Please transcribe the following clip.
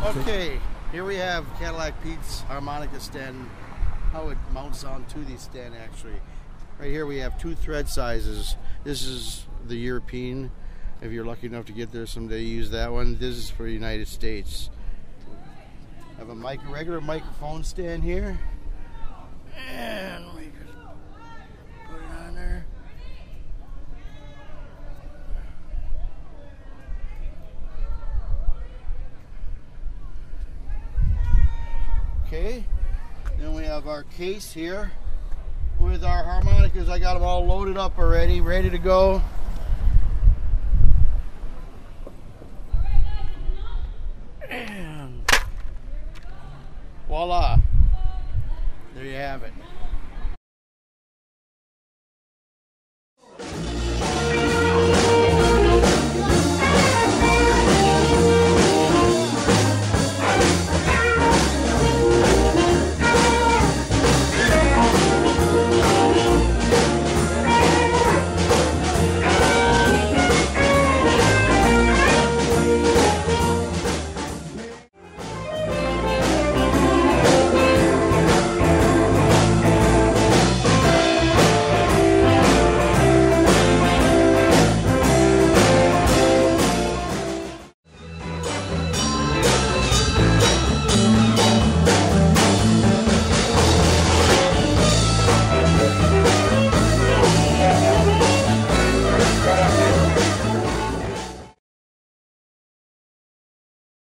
Okay, here we have Cadillac Pete's Harmonica Stand, how it mounts onto the stand actually. Right here we have two thread sizes. This is the European. If you're lucky enough to get there someday, use that one. This is for the United States. I have a regular microphone stand here. And we could put it on there. Okay, then we have our case here with our harmonicas. I got them all loaded up already, ready to go. And voila, there you have it.